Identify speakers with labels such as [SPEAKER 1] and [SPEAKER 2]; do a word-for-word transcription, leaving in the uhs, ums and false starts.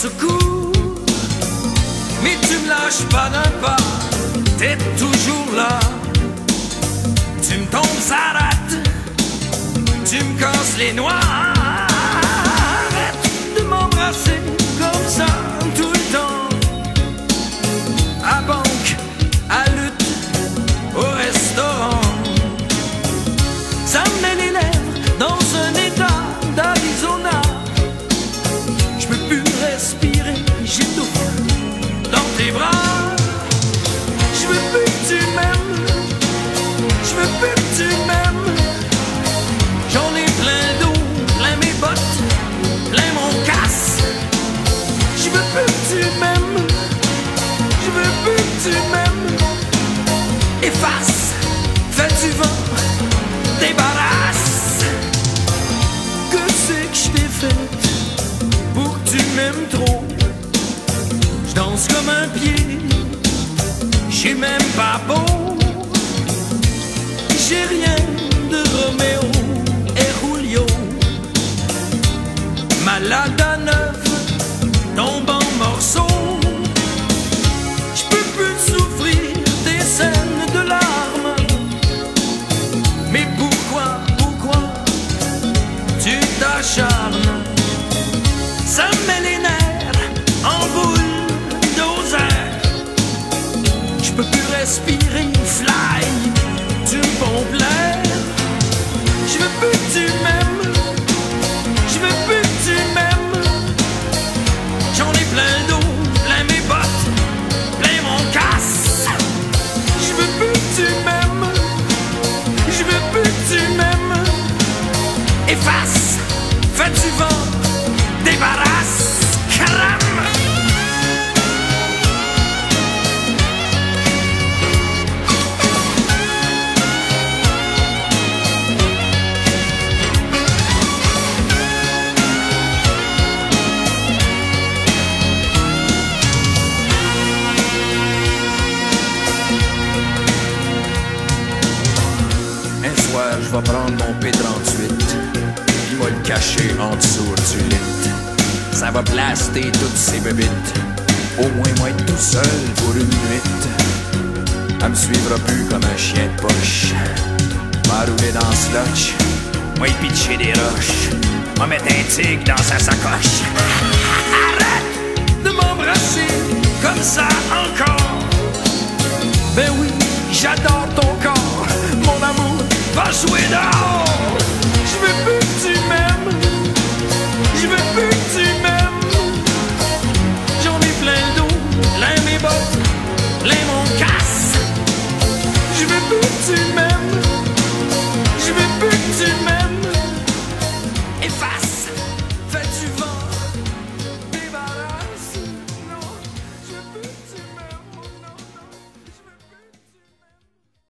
[SPEAKER 1] secours. Mais tu me lâches pas d'un pas, t'es toujours là. Tu me tombes sa rate, tu me casses les noix. Arrête de m'embrasser comme ça tout le temps. À banque, à lutte, au restaurant. Ça me met les lèvres dans un état d'Arizona. Je peux plus respirer, j'étouffe dans tes bras. Je veux plus que tu m'aimes, je veux plus que tu m'aimes. J'en ai plein d'eau, plein mes bottes, plein mon casque. Je veux plus que tu m'aimes, je veux plus que tu m'aimes. Efface, fais du vent, débarasse. Que c'est que je t'ai fait pour que tu m'aimes trop? Je danse comme un pied, j'ai même pas beau. J'ai rien de Roméo et Julio. Malade à neuf, tombe en morceaux. Je peux plus souffrir des scènes de larmes. Mais pourquoi, pourquoi tu t'acharnes? Ça me met les nerfs en boule d'osaire. Je peux plus respirer, fly, tu me pompes l'air. Je veux plus que tu m'aimes, je veux plus que tu m'aimes. J'en ai plein d'eau, plein mes bottes, plein mon casque. Je veux plus que tu m'aimes, je veux plus que tu m'aimes. Efface, fais du vent, débarasse, crame. Un soir, je vais prendre mon P trente-huit, puis moi le cacher en dessous du lit. Ça va blaster toutes ces bébites, au moins moi être tout seul pour une nuit. Elle me suivra plus comme un chien de poche, m'a roulé dans ce lotch, moi y pitcher des roches, m'a mettre un tigre dans sa sacoche. Arrête de m'embrasser comme ça encore. Ben oui, j'adore ton corps, mon amour va jouer dehors.